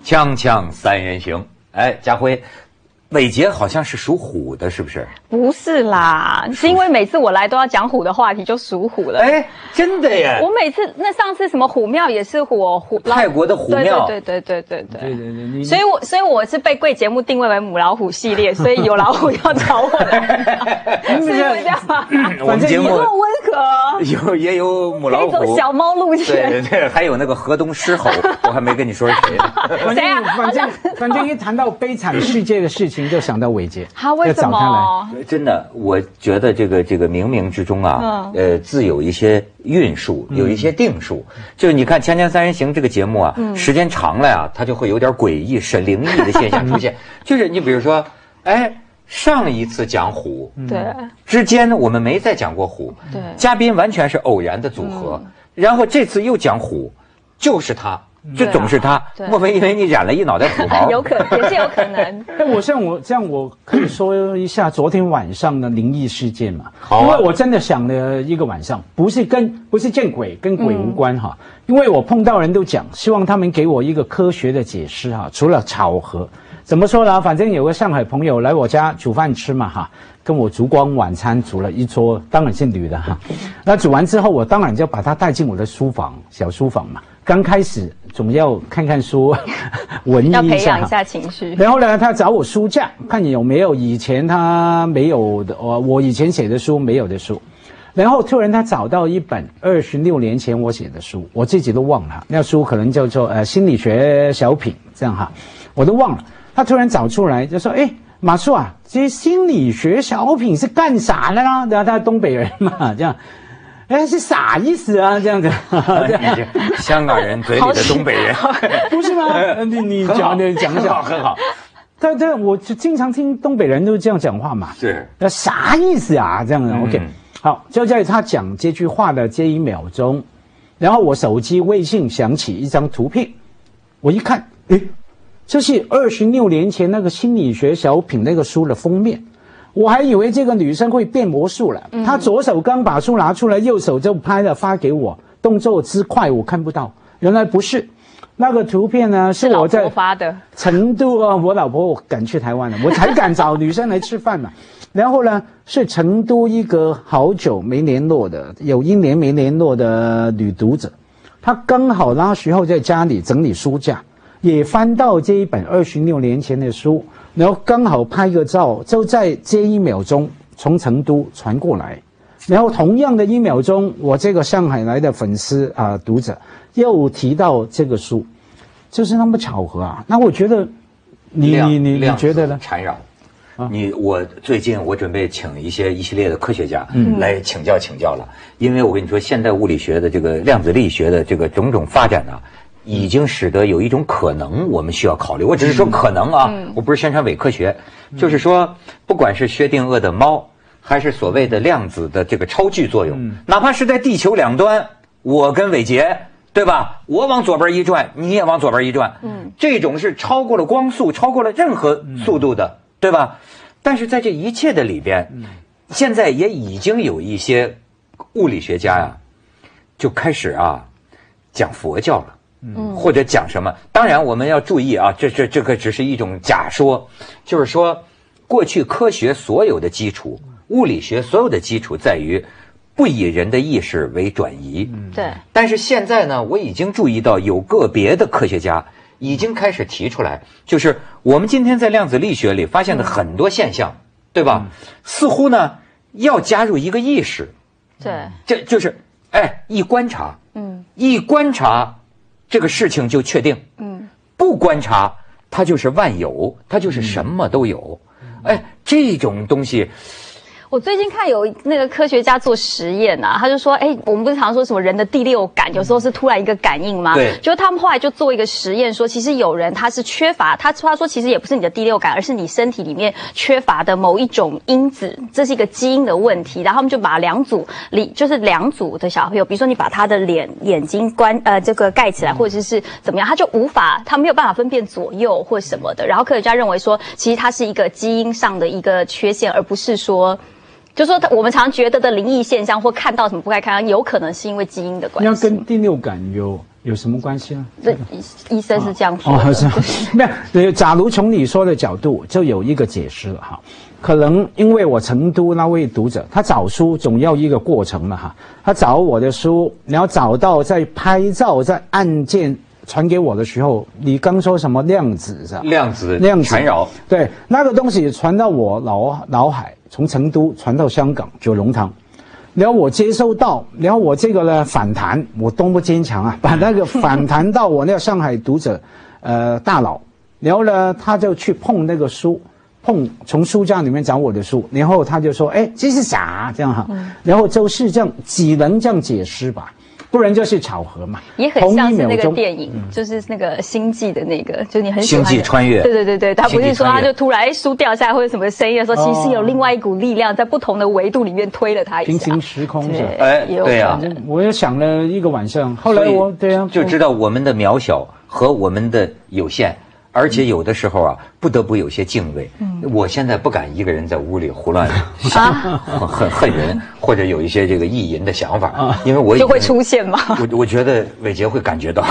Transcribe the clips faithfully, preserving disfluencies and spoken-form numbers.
锵锵三人行，哎，家辉，伟杰好像是属虎的，是不是？ 不是啦，是因为每次我来都要讲虎的话题，就属虎了。 哎，真的耶！ 我每次那上次什么虎庙也是虎虎， 泰国的虎庙， 对对对对对对对对对。 所以我所以我是被贵节目定位为母老虎系列，所以有老虎要找我的，是因为这样吗？ 我们节目温和， 有也有母老虎， 可以走小猫路线， 对对对，还有那个河东狮吼，我还没跟你说是谁。 反正反正反正一谈到悲惨世界的事情，就想到伟杰。 他为什么？ 真的，我觉得这个这个冥冥之中啊，嗯、呃，自有一些运数，有一些定数。嗯、就是你看《锵锵三人行》这个节目啊，嗯、时间长了呀，它就会有点诡异、是灵异的现象出现。就是你比如说，哎，上一次讲虎， 对， 之间呢我们没再讲过虎， 对， 嘉宾完全是偶然的组合，嗯、然后这次又讲虎，就是他。这总是他，莫非因为你染了一脑袋虎毛？ 有可能，也是有可能。 哎，我像我这样，我可以说一下昨天晚上的灵异事件嘛？ 好、啊， 因为我真的想了一个晚上，不是跟不是见鬼，跟鬼无关哈。嗯、因为我碰到人都讲，希望他们给我一个科学的解释哈。除了巧合，怎么说呢？反正有个上海朋友来我家煮饭吃嘛哈，跟我烛光晚餐煮了一桌，当然是女的哈。那煮完之后，我当然就把她带进我的书房，小书房嘛。刚开始总要看看书，文艺一下， 要培养一下情绪。 然后呢，他找我书架，看有没有以前他没有的，我我以前写的书没有的书。然后突然他找到一本二十六年前我写的书，我自己都忘了，那书可能叫做呃心理学小品这样哈，我都忘了。他突然找出来就说：“哎，马叔啊，这些心理学小品是干啥的啦？”然后他东北人嘛，这样。哎，是啥意思啊？这样子， 你香港人嘴里的东北人， 不是吗？你你讲你讲一下， 很好。 但但我就经常听东北人都这样讲话嘛。 是。 那啥意思啊？这样子、嗯、，OK。好，就在他讲这句话的这一秒钟，然后我手机微信响起一张图片，我一看，诶，这是二十六年前那个心理学小品那个书的封面。我还以为这个女生会变魔术了，嗯、她左手刚把书拿出来，右手就拍了发给我，动作之快我看不到，原来不是。那个图片呢是我在成都啊，我老婆我赶去台湾了，我才敢找女生来吃饭嘛。然后呢是成都一个好久没联络的，有一年没联络的女读者，她刚好那时候在家里整理书架，也翻到这一本二十六年前的书。然后刚好拍个照，就在这一秒钟从成都传过来，然后同样的一秒钟，我这个上海来的粉丝啊、呃、读者又提到这个书，就是那么巧合啊。那我觉得你你你你觉得呢？ 缠绕。啊、你我最近我准备请一些一系列的科学家来请教请教了，嗯、因为我跟你说，现代物理学的这个量子力学的这个种种发展啊。已经使得有一种可能我们需要考虑，我只是说可能啊，嗯、我不是宣传伪科学，嗯、就是说不管是薛定谔的猫，还是所谓的量子的这个超距作用，嗯、哪怕是在地球两端，我跟伟杰，对吧？我往左边一转，你也往左边一转，嗯，这种是超过了光速，超过了任何速度的，嗯、对吧？但是在这一切的里边，嗯、现在也已经有一些物理学家呀，就开始啊讲佛教了。嗯，或者讲什么？当然，我们要注意啊，这这这个只是一种假说，就是说，过去科学所有的基础，物理学所有的基础在于不以人的意识为转移。 嗯，对。 但是现在呢，我已经注意到有个别的科学家已经开始提出来，就是我们今天在量子力学里发现的很多现象，对吧？嗯、似乎呢要加入一个意识。 对。 这就是哎，一观察，嗯，一观察。这个事情就确定，嗯，不观察，它就是万有，它就是什么都有，嗯、哎，这种东西。 我最近看有那个科学家做实验啊，他就说，哎，我们不是常说什么人的第六感，有时候是突然一个感应吗？ 对。 就他们后来就做一个实验，说其实有人他是缺乏，他他说其实也不是你的第六感，而是你身体里面缺乏的某一种因子，这是一个基因的问题。然后他们就把两组里就是两组的小朋友，比如说你把他的脸眼睛关呃这个盖起来，或者是怎么样，他就无法他没有办法分辨左右或什么的。然后科学家认为说，其实它是一个基因上的一个缺陷，而不是说。就说我们常觉得的灵异现象或看到什么不该看到，有可能是因为基因的关系。 要跟第六感有有什么关系呢？ 这医医生是这样说的。 哦，是没有。假如从你说的角度，就有一个解释了哈。可能因为我成都那位读者，他找书总要一个过程嘛哈。他找我的书，然后找到在拍照，在按键传给我的时候，你刚说什么量子是吧？ 量子量子缠绕， 对，那个东西传到我脑脑海，从成都传到香港九龙塘。然后我接收到，然后我这个呢反弹，我多么坚强啊！把那个反弹到我那个上海读者，呃大佬，然后呢他就去碰那个书，碰从书架里面找我的书，然后他就说，哎，这是啥？这样哈，嗯、然后就是这样，只能这样解释吧。不然就是巧合嘛， 也很像是那个电影，就是那个星际的那个，就你很喜欢星际穿越， 对对对对，他不是说他就突然书掉下来或者什么声音的时候，其实有另外一股力量在不同的维度里面推了他一下， 平行时空是， 哎，对呀， 我也想了一个晚上，后来我对呀， 就知道我们的渺小和我们的有限。而且有的时候啊，不得不有些敬畏。嗯，我现在不敢一个人在屋里胡乱想，恨恨人，或者有一些这个意淫的想法，啊、因为我就会出现嘛。 我我觉得伟杰会感觉到。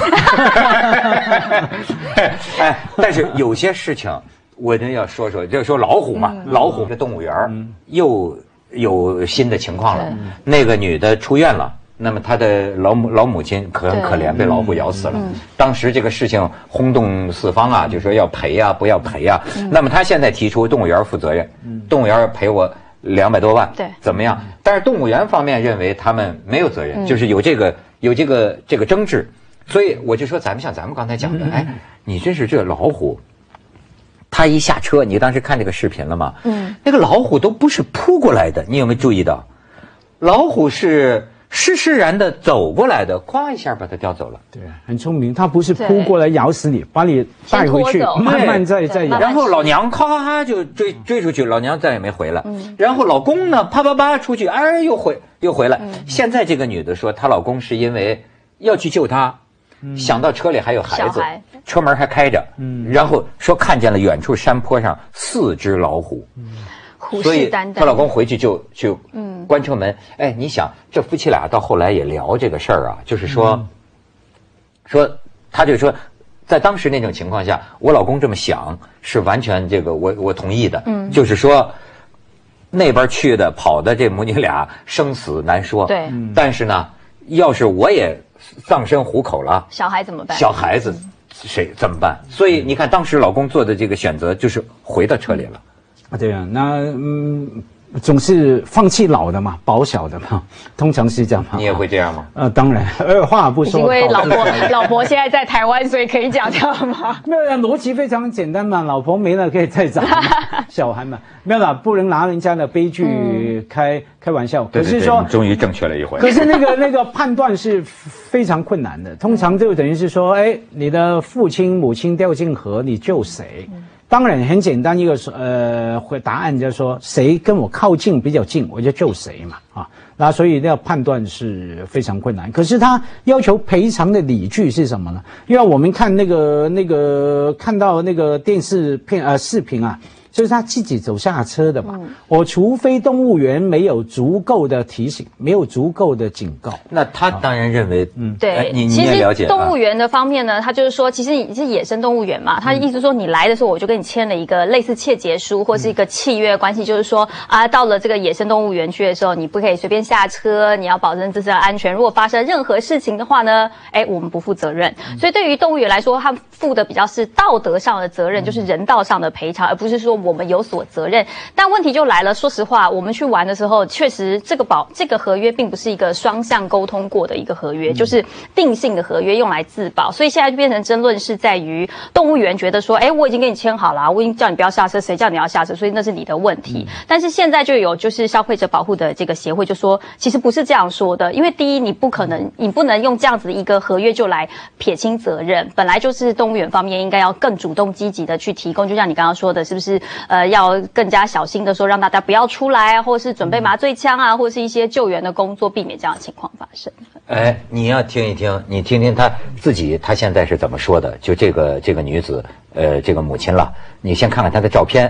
哎，但是有些事情我真要说说，就是说老虎嘛，嗯、老虎这动物园、嗯、又有新的情况了，嗯、那个女的出院了。那么他的老母老母亲可很可怜，被老虎咬死了。嗯、当时这个事情轰动四方啊，就说要赔啊，不要赔啊。嗯、那么他现在提出动物园负责任，嗯、动物园赔我两百多万， 对， 怎么样？但是动物园方面认为他们没有责任，嗯、就是有这个有这个这个争执，所以我就说咱们像咱们刚才讲的，嗯、哎，你真是这老虎。他一下车，你当时看这个视频了吗？嗯，那个老虎都不是扑过来的，你有没有注意到？老虎是。施施然的走过来的，咵一下把它叼走了。 对，很聪明，他不是扑过来咬死你，把你带回去，慢慢再再咬。 然后老娘咔咔咔就追追出去，老娘再也没回来。嗯、然后老公呢，啪啪啪出去，哎，又回又回来。嗯、现在这个女的说，她老公是因为要去救她，嗯、想到车里还有孩子，孩车门还开着，嗯、然后说看见了远处山坡上四只老虎。嗯所以她老公回去就就嗯关车门，嗯、哎，你想这夫妻俩到后来也聊这个事儿啊，就是说，嗯、说他就说，在当时那种情况下，我老公这么想是完全这个我我同意的，嗯，就是说那边去的跑的这母女俩生死难说， 对， 但是呢，要是我也丧身虎口了， 小孩怎么办？ 小孩子谁怎么办？所以你看当时老公做的这个选择就是回到车里了。嗯啊，对啊，那嗯，总是放弃老的嘛，保小的嘛，通常是这样嘛。 你也会这样吗？ 呃，当然，二话不说。 因为老婆老婆现在在台湾，所以可以讲这样吗？ 没有啦，逻辑非常简单嘛，老婆没了可以再找小孩嘛，没有啦，不能拿人家的悲剧开、嗯、开玩笑。可是说， 终于正确了一回。 可是那个那个判断是非常困难的，通常就等于是说，哎，你的父亲母亲掉进河，你救谁？嗯当然很简单，一个呃答案就是说谁跟我靠近比较近，我就救谁嘛啊。那所以那判断是非常困难。可是他要求赔偿的理据是什么呢？因为我们看那个那个看到那个电视片呃视频啊，就是他自己走下车的嘛。嗯、我除非动物园没有足够的提醒，没有足够的警告， 那他当然认为， 嗯，对， 哎、你你也了解。 其实动物园的方面呢，他就是说，其实你是野生动物园嘛，他的意思说你来的时候我就跟你签了一个类似切结书或是一个契约关系，嗯、就是说啊，到了这个野生动物园区的时候，你不可以随便下车，你要保证自身的安全。如果发生任何事情的话呢，哎，我们不负责任。嗯、所以对于动物园来说，他负的比较是道德上的责任，嗯、就是人道上的赔偿，而不是说我们有所责任。但问题就来了，说实话，我们去玩的时候，确实这个保这个合约并不是一个双向沟通过的一个合约，嗯、就是定性的合约，用来自保。所以现在就变成争论是在于动物园觉得说，哎，我已经跟你签好了，我已经叫你不要下车，谁叫你要下车？所以那是你的问题。嗯、但是现在就有就是消费者保护的这个协会就说，其实不是这样说的，因为第一，你不可能，你不能用这样子的一个合约就来撇清责任。本来就是动物园方面应该要更主动积极的去提供，就像你刚刚说的，是不是？呃，要更加小心的说，让大家不要出来啊，或是准备麻醉枪啊，或是一些救援的工作，避免这样的情况发生。 哎，你要听一听，你听听她自己，她现在是怎么说的？就这个这个女子，呃，这个母亲了，你先看看她的照片。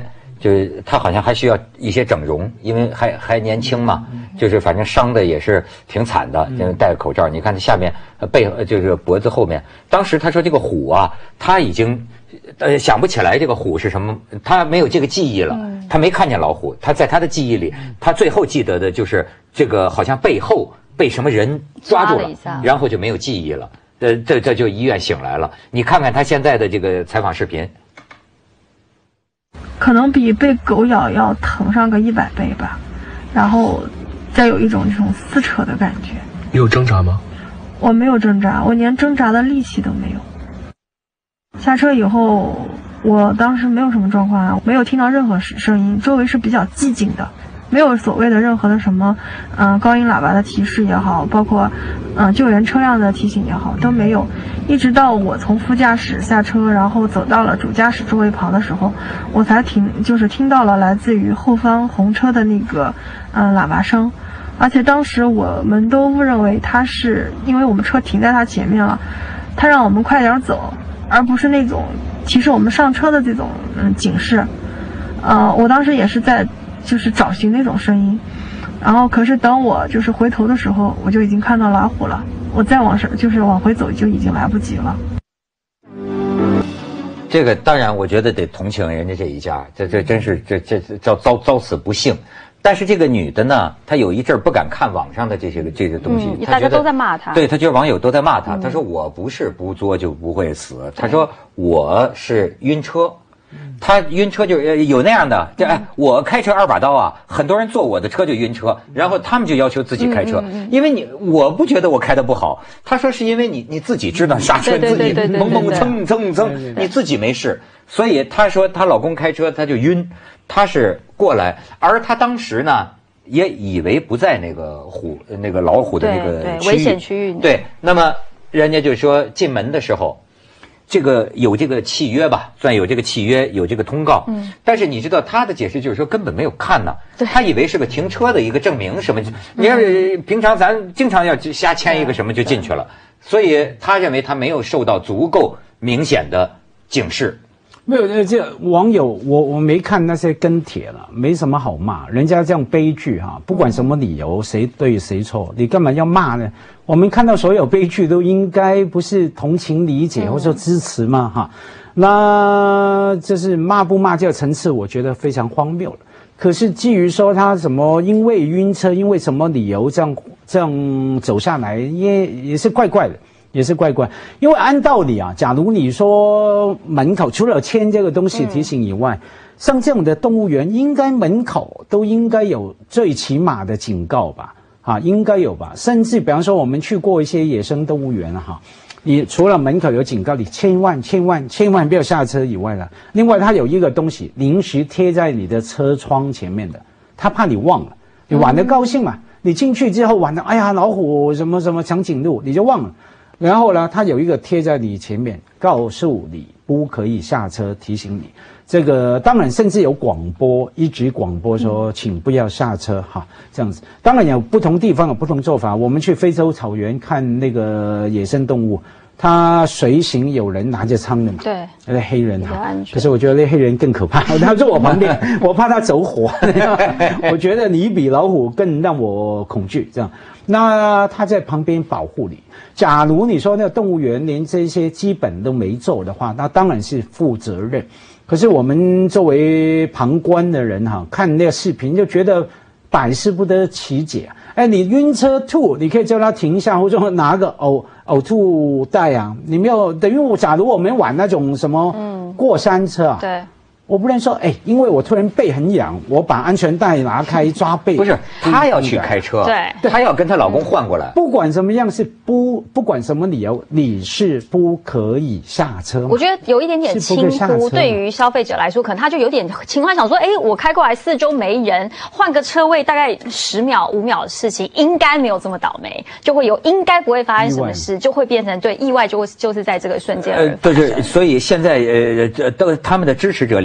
就是他好像还需要一些整容，因为还还年轻嘛，就是反正伤的也是挺惨的，因为戴个口罩，你看他下面背就是脖子后面，当时他说这个虎啊，他已经呃想不起来这个虎是什么，他没有这个记忆了，他没看见老虎，他在他的记忆里，他最后记得的就是这个好像背后被什么人抓住了，然后就没有记忆了，呃这这就医院醒来了，你看看他现在的这个采访视频。 可能比被狗咬要疼上个一百倍吧，然后再有一种这种撕扯的感觉。 你有挣扎吗？ 我没有挣扎，我连挣扎的力气都没有。下车以后，我当时没有什么状况啊，没有听到任何声音，周围是比较寂静的，没有所谓的任何的什么，嗯、呃，高音喇叭的提示也好，包括，嗯、呃，救援车辆的提醒也好，都没有。一直到我从副驾驶下车，然后走到了主驾驶座位旁的时候，我才听，就是听到了来自于后方红车的那个，嗯、呃，喇叭声。而且当时我们都误认为他是因为我们车停在他前面了，他让我们快点走，而不是那种提示我们上车的这种嗯警示。呃，我当时也是在就是找寻那种声音，然后可是等我就是回头的时候，我就已经看到老虎了。我再往上就是往回走就已经来不及了。 这个当然，我觉得得同情人家这一家，这这真是这这这遭遭遭此不幸。但是这个女的呢，她有一阵儿不敢看网上的这些个这个东西， 嗯、大家都在骂她。 对，她觉得网友都在骂她。她说我不是不作就不会死，她说我是晕车。他晕车就有那样的，这哎，我开车二把刀啊，很多人坐我的车就晕车，然后他们就要求自己开车，嗯嗯嗯、因为你我不觉得我开的不好，他说是因为你你自己知道刹车，自己猛猛蹭蹭蹭，你自己没事，所以他说她老公开车他就晕，他是过来，而他当时呢也以为不在那个虎那个老虎的那个区域危险区域， 对，那么人家就说进门的时候。这个有这个契约吧，算有这个契约，有这个通告。嗯，但是你知道他的解释就是说根本没有看呢，他以为是个停车的一个证明什么。你要是平常咱经常要瞎签一个什么就进去了，所以他认为他没有受到足够明显的警示。 没有，这网友我我没看那些跟帖了，没什么好骂，人家这样悲剧哈，不管什么理由，谁对谁错，你干嘛要骂呢？我们看到所有悲剧都应该不是同情理解或者说支持吗？哈，那就是骂不骂这个层次，我觉得非常荒谬了。可是基于说他什么因为晕车，因为什么理由这样这样走下来，也也是怪怪的。也是怪怪，因为按道理啊，假如你说门口除了签这个东西提醒以外，嗯、像这种的动物园，应该门口都应该有最起码的警告吧？啊，应该有吧？甚至比方说我们去过一些野生动物园哈，你除了门口有警告你千万千万千万不要下车以外了，另外它有一个东西临时贴在你的车窗前面的，他怕你忘了，你玩得高兴嘛，嗯、你进去之后玩的，哎呀老虎什么什么长颈鹿，你就忘了。然后呢，它有一个贴在你前面，告诉你不可以下车，提醒你。这个当然甚至有广播，一直广播说，请不要下车哈，这样子。当然有不同地方有不同做法。我们去非洲草原看那个野生动物，他随行有人拿着枪的嘛， 对， 那黑人哈。可是我觉得那黑人更可怕，他坐我旁边，我怕他走火。我觉得你比老虎更让我恐惧，这样。那他在旁边保护你。假如你说那个动物园连这些基本都没做的话，那当然是负责任。可是我们作为旁观的人哈，看那个视频就觉得百思不得其解。哎，你晕车吐，你可以叫他停下，或者说拿个呕呕吐袋啊。你没有等于我，假如我们玩那种什么过山车啊， 嗯、对。 我不能说，哎，因为我突然背很痒，我把安全带拿开抓背。 不是，她要去开车， 对， 她要跟她老公换过来。 不管什么样是不，不管什么理由，你是不可以下车吗？ 我觉得有一点点轻忽，对于消费者来说，可能他就有点轻忽，想说，哎，我开过来四周没人，换个车位大概十秒、五秒的事情，应该没有这么倒霉，就会有应该不会发生什么事，就会变成对意外就会就是在这个瞬间而发生。 呃，对，所以现在呃，都他们的支持者两。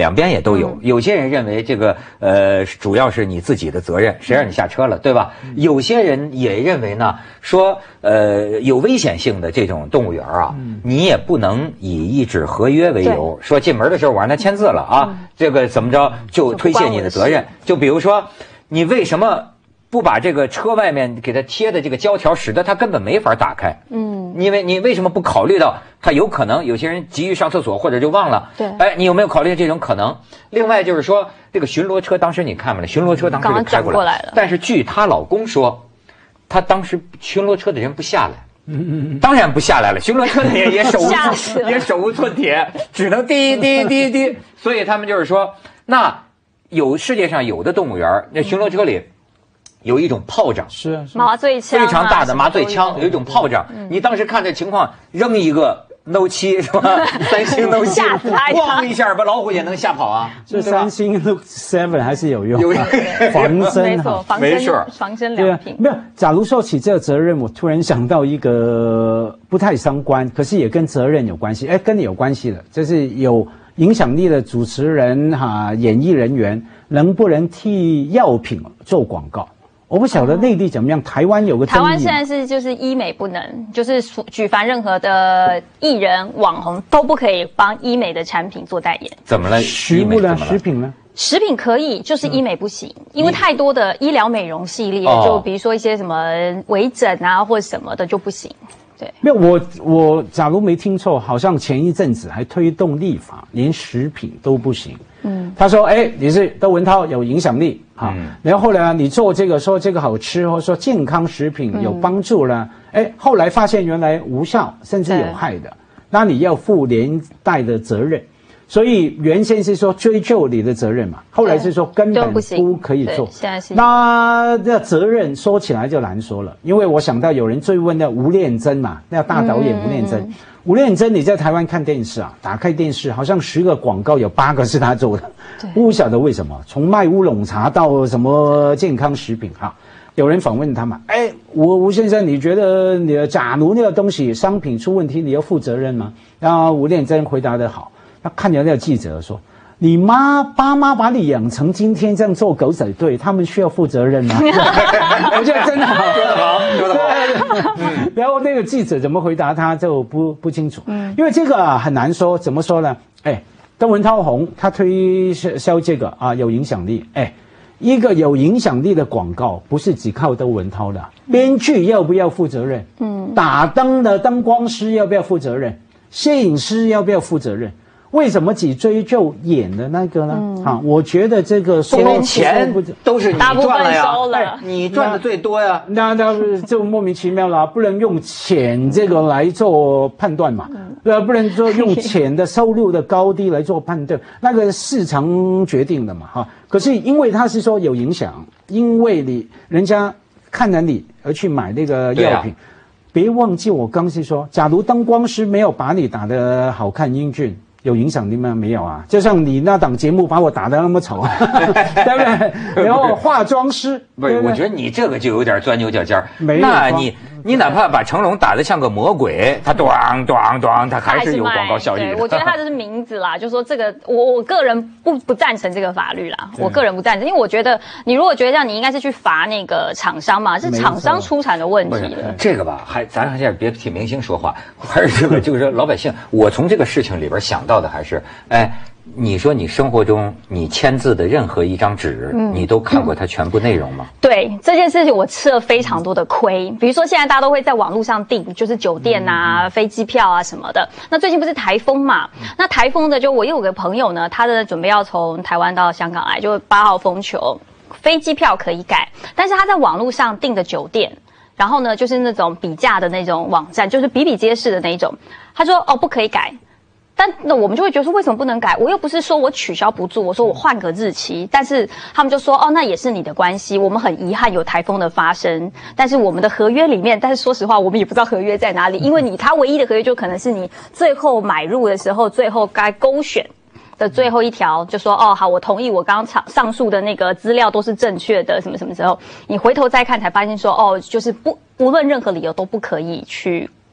两边也都有。有些人认为这个呃主要是你自己的责任，谁让你下车了，对吧？有些人也认为呢，说呃有危险性的这种动物园啊，你也不能以一纸合约为由说进门的时候我让他签字了啊，这个怎么着就推卸你的责任。就比如说，你为什么不把这个车外面给它贴的这个胶条，使得它根本没法打开？嗯，因为你为什么不考虑到它有可能有些人急于上厕所或者就忘了？对，哎，你有没有考虑这种可能？另外就是说，这个巡逻车当时你看没了，巡逻车当时就开过来，过来了。但是据她老公说，他当时巡逻车的人不下来。嗯嗯嗯，当然不下来了，巡逻车的人也手无也手无寸铁，只能滴滴滴滴。所以他们就是说，那有世界上有的动物园，那巡逻车里。有一种炮仗， 是麻醉枪， 非常大的麻醉枪，有一种炮仗。你当时看这情况，扔一个 Note 七是吧？三星 Note 七，咣一下把老虎也能吓跑啊！ 这三星 Note 七还是有用，有防身哈， 没错，防身良品。 没有，假如说起这个责任，我突然想到一个不太相关，可是也跟责任有关系，哎，跟你有关系的，就是有影响力的主持人哈、演艺人员能不能替药品做广告？我不晓得内地怎么样，台湾有个争议。 台湾现在是就是医美不能，就是举凡任何的艺人、网红都不可以帮医美的产品做代言。 怎么了？ 食物呢？食品呢？ 食品可以，就是医美不行，嗯、因为太多的医疗美容系列， 哦、 就比如说一些什么微整啊或者什么的就不行。对， 没有我我假如没听错，好像前一阵子还推动立法，连食品都不行。嗯，他说，哎，你是窦文涛有影响力啊，嗯、然后呢，你做这个说这个好吃，或者说健康食品有帮助了，哎、嗯，后来发现原来无效甚至有害的，那你要负连带的责任。所以原先是说追究你的责任嘛，后来是说根本不可以做。 现在是那这责任说起来就难说了，因为我想到有人追问的吴念真嘛，那大导演吴念真，嗯、吴念真你在台湾看电视啊，打开电视好像十个广告有八个是他做的，不晓得为什么，从卖乌龙茶到什么健康食品哈。有人访问他嘛，哎，吴吴先生，你觉得你的假如那个东西商品出问题，你要负责任吗？然后吴念真回答得好。他看着那个记者说：“你妈爸妈把你养成今天这样做狗仔队，他们需要负责任吗？”我觉得真的好， 说得好，说得好。 嗯、然后那个记者怎么回答他就不不清楚，嗯，因为这个、啊、很难说，怎么说呢？哎，窦文涛红他推销这个啊有影响力，哎，一个有影响力的广告不是只靠窦文涛的，编剧要不要负责任？嗯，打灯的灯光师要不要负责任？摄影师要不要负责任？为什么只追究演的那个呢？嗯、啊，我觉得这个收钱都是你赚了呀， 了你赚的最多呀， 那那就莫名其妙了，不能用钱这个来做判断嘛，对、嗯，不能说用钱的收入的高低来做判断，那个市场决定的嘛，哈。可是因为他是说有影响，因为你人家看了你而去买那个药品。别忘记我刚是说，假如灯光师没有把你打得好看英俊，有影响力吗？没有啊，就像你那档节目把我打得那么丑，对不对？然后化妆师， 不是，我觉得你这个就有点钻牛角尖儿。 没有， 那你你哪怕把成龙打得像个魔鬼，他咣咣咣，他还是有广告效益的。 我觉得他这是名字啦，就说这个，我我个人不不赞成这个法律啦，我个人不赞成，因为我觉得你如果觉得这样，你应该是去罚那个厂商嘛，是厂商出产的问题了。 这个吧，还咱现在别替明星说话，还是这个就是说老百姓，我从这个事情里边想到的还是，哎。你说你生活中你签字的任何一张纸，嗯、你都看过它全部内容吗？ 对这件事情，我吃了非常多的亏。比如说，现在大家都会在网络上订，就是酒店啊、嗯、飞机票啊什么的。那最近不是台风嘛？嗯、那台风的就我又有个朋友呢，他的准备要从台湾到香港来，就八号风球，飞机票可以改，但是他在网络上订的酒店，然后呢就是那种比价的那种网站，就是比比皆是的那一种。他说哦不可以改。但那我们就会觉得说，为什么不能改？我又不是说我取消不做，我说我换个日期。但是他们就说，哦，那也是你的关系。我们很遗憾有台风的发生，但是我们的合约里面，但是说实话，我们也不知道合约在哪里，因为你他唯一的合约就可能是你最后买入的时候，最后该勾选的最后一条，就说哦好，我同意，我刚刚上述的那个资料都是正确的，什么什么时候，你回头再看才发现说，哦，就是不无论任何理由都不可以去。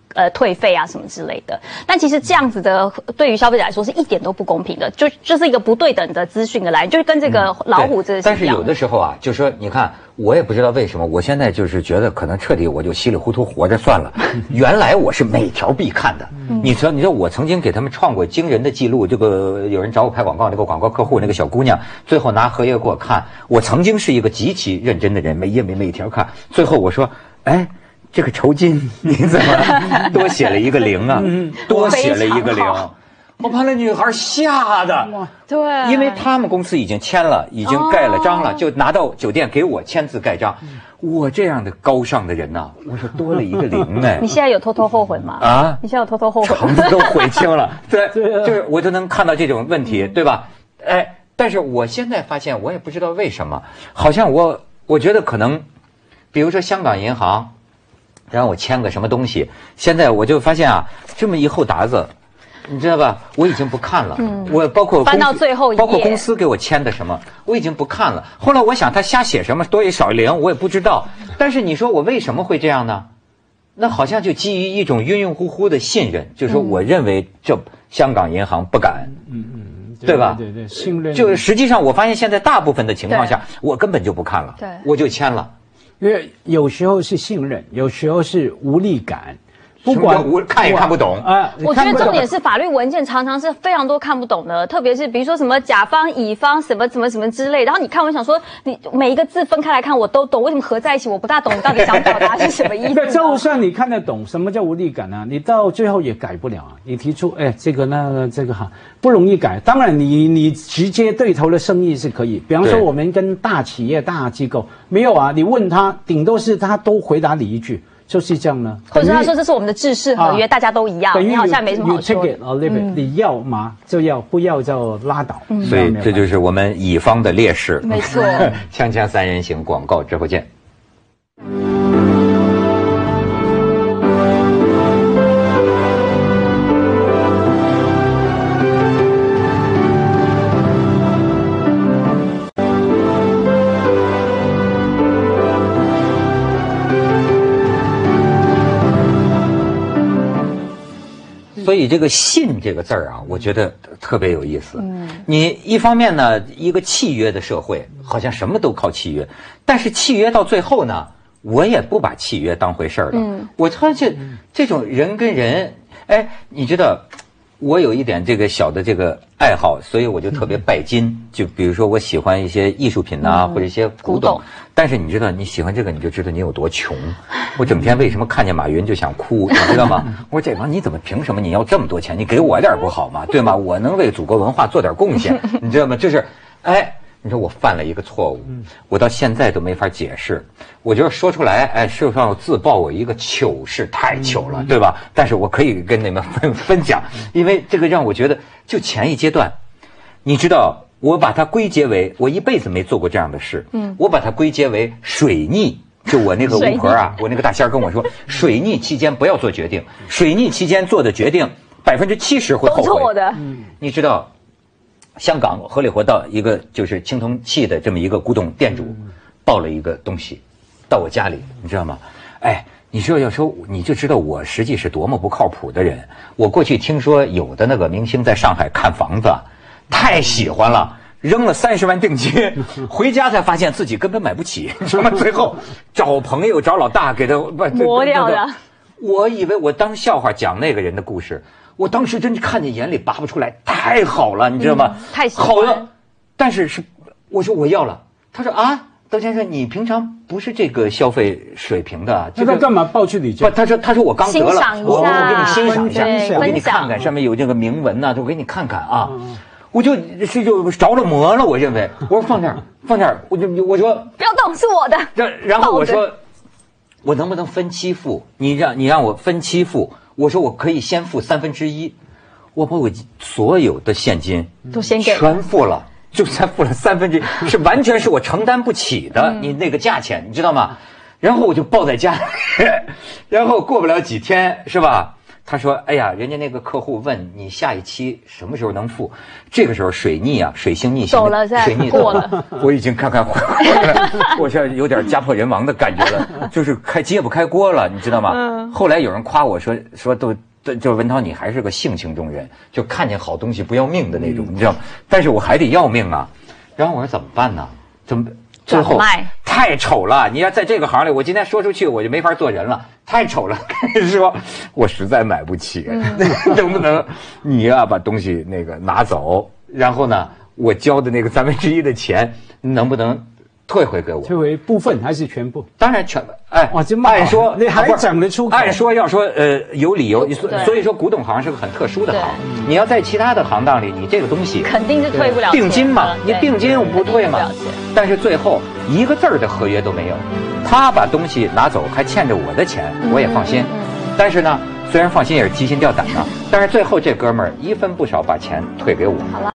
呃退费啊什么之类的。但其实这样子的对于消费者来说是一点都不公平的，就就是一个不对等的资讯的来源，就是跟这个老虎这个是一样的。 但是有的时候啊，就说你看，我也不知道为什么，我现在就是觉得可能彻底我就稀里糊涂活着算了。原来我是每条必看的。嗯、你说，你说我曾经给他们创过惊人的记录，这个有人找我拍广告，那个广告客户那个小姑娘，最后拿合约给我看。我曾经是一个极其认真的人，每页每每一条看。最后我说，哎。这个酬金你怎么多写了一个零啊？多写了一个零，我把那女孩吓的。 对， 因为他们公司已经签了，已经盖了章了，哦、就拿到酒店给我签字盖章。我这样的高尚的人呐、啊，我说多了一个零哎。 你现在有偷偷后悔吗？ 啊， 你现在有偷偷后悔？ 肠子都悔青了。对，就是我就能看到这种问题，对吧？哎，但是我现在发现，我也不知道为什么，好像我我觉得可能，比如说香港银行。让我签个什么东西，现在我就发现啊，这么一厚沓子，你知道吧？我已经不看了。嗯，我包括翻到最后一页， 包括公司给我签的什么，我已经不看了。后来我想，他瞎写什么多一少一零，我也不知道。但是你说我为什么会这样呢？那好像就基于一种晕晕乎乎的信任，就是说我认为这香港银行不敢。嗯嗯。对吧？ 对对，信任。 就实际上，我发现现在大部分的情况下，我根本就不看了， 对， 我就签了。 因为有时候是信任，有时候是无力感，不管无看也看不懂啊。我觉得重点是法律文件常常是非常多看不懂的，特别是比如说什么甲方、乙方什么什么什么之类，然后你看我想说，你每一个字分开来看我都懂，为什么合在一起我不大懂你到底想表达是什么意思？ 就算你看得懂什么叫无力感呢、啊？你到最后也改不了啊。你提出哎这个那个这个哈不容易改，当然你你直接对头的生意是可以，比方说我们跟大企业大机构没有啊，你问他顶多是他都回答你一句。就是这样呢， 或者他说这是我们的制式合约，啊、大家都一样，你好像没什么好说的。 嗯、你要吗？就要，不要就拉倒。 嗯、所以这就是我们乙方的劣势。 没错。 锵锵三人行，广告之后见。所以这个信这个字儿啊，我觉得特别有意思。嗯，你一方面呢，一个契约的社会，好像什么都靠契约，但是契约到最后呢，我也不把契约当回事儿了。嗯，我发现这种人跟人，哎，你知道，我有一点这个小的这个爱好，所以我就特别拜金。就比如说，我喜欢一些艺术品呐、啊，嗯、或者一些古董。但是你知道，你喜欢这个，你就知道你有多穷。我整天为什么看见马云就想哭，你知道吗？我说这帮你怎么凭什么你要这么多钱？你给我点不好吗？对吗？我能为祖国文化做点贡献，你知道吗？就是，哎，你说我犯了一个错误，我到现在都没法解释。我觉得说出来，哎，事实上自曝我一个糗事，太糗了，对吧？但是我可以跟你们分分享，因为这个让我觉得，就前一阶段，你知道。我把它归结为我一辈子没做过这样的事，嗯，我把它归结为水逆。就我那个巫婆啊，我那个大仙跟我说，水逆期间不要做决定，水逆期间做的决定百分之七十会后悔。 都错的。 嗯，你知道，香港荷里活道一个就是青铜器的这么一个古董店主，抱了一个东西到我家里，你知道吗？哎。你说要说你就知道我实际是多么不靠谱的人。我过去听说有的那个明星在上海看房子。太喜欢了，扔了三十万定金，回家才发现自己根本买不起，什么最后找朋友找老大给他磨掉的。 我以为我当笑话讲那个人的故事，我当时真看见眼里拔不出来，太好了，你知道吗？ 嗯、太喜欢好了，但是是我说我要了，他说啊，窦先生，你平常不是这个消费水平的， 这个干嘛抱去你家？ 不，他说他说我刚得了，我我给你欣赏一下，我给你看看上面有这个铭文呐、啊，我给你看看啊。嗯我就是就着了魔了，我认为，我说放这儿，放这儿，我就我说不要动，是我的。 然然后我说，我能不能分期付？你让你让我分期付，我说我可以先付三分之一，我把我所有的现金都先给全付了，就才付了三分之一，是完全是我承担不起的，你那个价钱，你知道吗？然后我就抱在家里，然后过不了几天，是吧？ 他说：“哎呀，人家那个客户问你下一期什么时候能付，这个时候水逆啊，水星逆行， 走了， 水逆过了， 我已经看看回来了，我现在有点家破人亡的感觉了，就是开揭不开锅了，你知道吗？嗯、后来有人夸我说说都。”就是文涛，你还是个性情中人，就看见好东西不要命的那种，你知道吗？但是我还得要命啊。然后我说怎么办呢？怎么最后太丑了？你要在这个行里，我今天说出去我就没法做人了，太丑了。跟你说，我实在买不起，嗯、能不能你呀、啊、把东西那个拿走，然后呢，我交的那个三分之一的钱能不能？退回给我， 退回部分还是全部？ 当然全。哎， 哇，这按说你还讲得出口？ 按说要说呃有理由，所所以说古董行是个很特殊的行。你要在其他的行当里，你这个东西肯定是退不了定金嘛，你定金不退嘛。但是最后一个字儿的合约都没有，他把东西拿走，还欠着我的钱，我也放心。但是呢，虽然放心也是提心吊胆的，但是最后这哥们儿一分不少把钱退给我。好了。